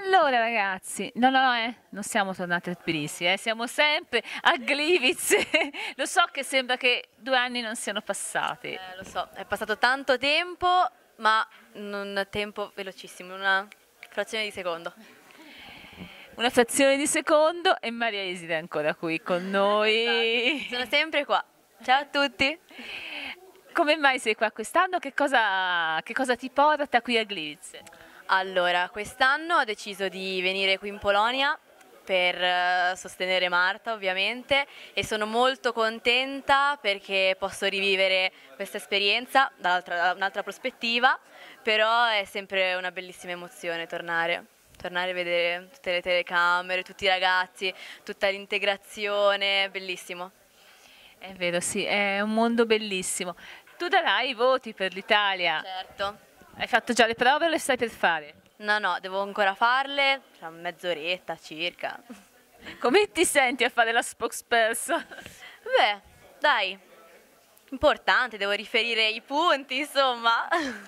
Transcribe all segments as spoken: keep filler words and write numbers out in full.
Allora ragazzi, no no no, eh, non siamo tornati a Tbilisi, eh, siamo sempre a Gliwice. Lo so che sembra che due anni non siano passati. Eh, lo so, è passato tanto tempo, ma in un tempo velocissimo, in una frazione di secondo. Una frazione di secondo e Maria Iside è ancora qui con noi. Sono sempre qua. Ciao a tutti. Come mai sei qua quest'anno? Che cosa, che cosa ti porta qui a Gliwice? Allora, quest'anno ho deciso di venire qui in Polonia per eh, sostenere Marta, ovviamente, e sono molto contenta perché posso rivivere questa esperienza da un'altra prospettiva, però è sempre una bellissima emozione tornare. Tornare a vedere tutte le telecamere, tutti i ragazzi, tutta l'integrazione, bellissimo. È vero, sì, è un mondo bellissimo. Tu darai i voti per l'Italia. Certo. Hai fatto già le prove o le stai per fare? No, no, devo ancora farle, tra mezz'oretta circa. Come ti senti a fare la spokesperson? Beh, dai, importante, devo riferire i punti, insomma.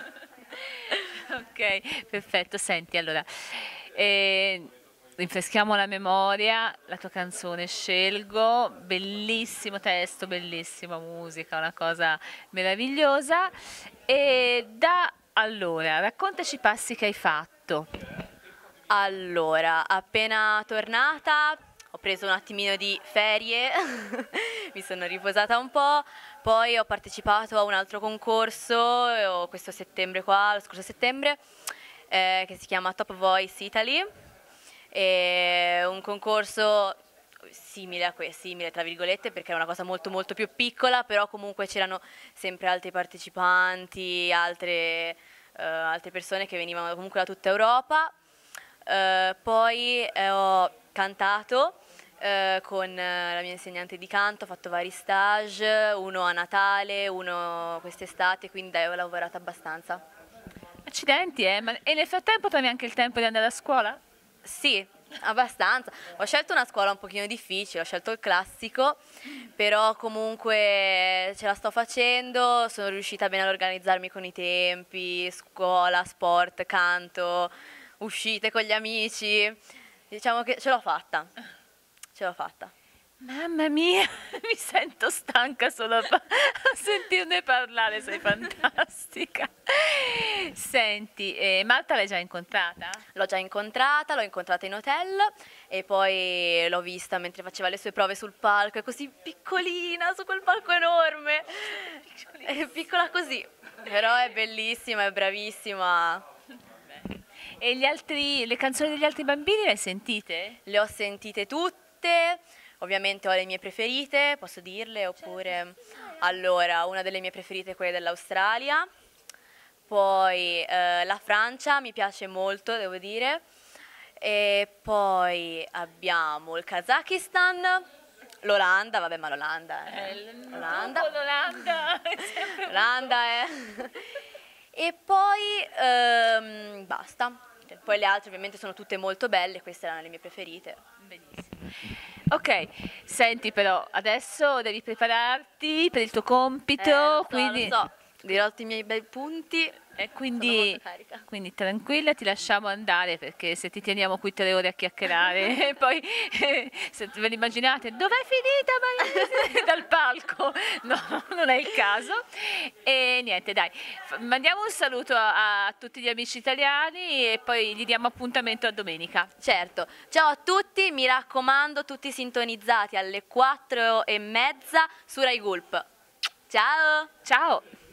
Ok, perfetto. Senti, allora, eh, rinfreschiamo la memoria, la tua canzone Scelgo, bellissimo testo, bellissima musica, una cosa meravigliosa. E da allora, raccontaci i passi che hai fatto. Allora, appena tornata ho preso un attimino di ferie, mi sono riposata un po', poi ho partecipato a un altro concorso eh, questo settembre qua, lo scorso settembre, eh, che si chiama Top Voice Italy, è un concorso simile a questo, simile tra virgolette, perché è una cosa molto molto più piccola, però comunque c'erano sempre altri partecipanti, altre, eh, altre persone che venivano comunque da tutta Europa. Uh, poi eh, ho cantato uh, con eh, la mia insegnante di canto, ho fatto vari stage, uno a Natale, uno quest'estate, quindi dai, ho lavorato abbastanza. Accidenti, eh? Ma e nel frattempo trovi anche il tempo di andare a scuola? Sì, abbastanza. Ho scelto una scuola un pochino difficile, ho scelto il classico, però comunque ce la sto facendo, sono riuscita bene ad organizzarmi con i tempi, scuola, sport, canto, uscite con gli amici, diciamo che ce l'ho fatta, ce l'ho fatta. Mamma mia, mi sento stanca solo a, a sentirne parlare, sei fantastica. Senti, eh, Marta l'hai già incontrata? L'ho già incontrata, l'ho incontrata in hotel e poi l'ho vista mentre faceva le sue prove sul palco, è così piccolina su quel palco enorme, è piccola così, però è bellissima, è bravissima. E gli altri, le canzoni degli altri bambini le hai sentite? Le ho sentite tutte, ovviamente ho le mie preferite, posso dirle, oppure allora una delle mie preferite è quella dell'Australia, poi eh, la Francia mi piace molto, devo dire, e poi abbiamo il Kazakistan, l'Olanda, vabbè, ma l'Olanda è Eh, l'Olanda. L'Olanda è sempre L'Olanda è e poi ehm, basta. Poi le altre ovviamente sono tutte molto belle, queste erano le mie preferite. benissimo. Ok, senti però, adesso devi prepararti per il tuo compito, Eh, lo so, quindi... lo so, dirò i miei bei punti. E Sono quindi, molto carica. quindi tranquilla, ti lasciamo andare perché se ti teniamo qui tre ore a chiacchierare e poi eh, se ve l'immaginate, dov'è finita Maria? Dal palco? No, non è il caso. E niente, dai, f- mandiamo un saluto a, a tutti gli amici italiani e poi gli diamo appuntamento a domenica. Certo, ciao a tutti, mi raccomando, tutti sintonizzati alle quattro e mezza su Rai Gulp. Ciao! Ciao!